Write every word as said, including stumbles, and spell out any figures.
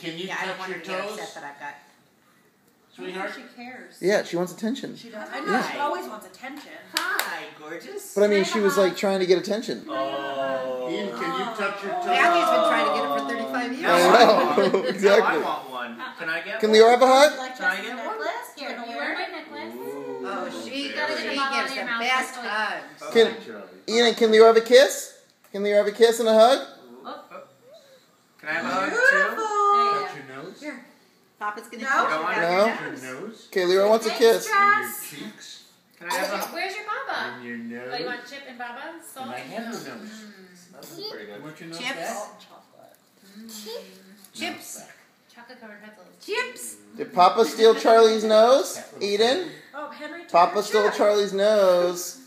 can you Yeah, I don't touch want your her to get toes? upset that I got. Sweetheart? She cares. Yeah, she wants attention. She does. I know, Yeah. she always wants attention. Hi, gorgeous. But I mean, she was like trying to get attention. Oh. Ian, can you touch your toes? Matthew's been trying to get it for thirty-five years. I know, No, exactly. I want one. Can I get Can one? Leo have a hug? Like Can I this get necklace? Here, Gonna you wear wear it? my necklace. Ooh, Oh, she, very gotta she get a good. bottle gives in the your mouth. best Like- hugs. Can- Hi, Charlie. Ian, and can Leo have a kiss? Can Leo have a kiss and a hug? Oh, Can I have a hug too? Beautiful. Touch your nose. Here. Papa's gonna No. kiss You don't you want on it? your No. Touch your nose. nose. Okay, Leo wants a kiss. And your cheeks. Can I have a where's your baba? And your nose. Oh, you want Chip and Baba? Salt? And I have your nose. That's pretty good. You want your nose Chips. back? Chips. Nose back. Chocolate covered pretzels. Chips. Did Papa steal Charlie's nose? Eden? Oh, Henry. took Papa your stole chip. Charlie's nose.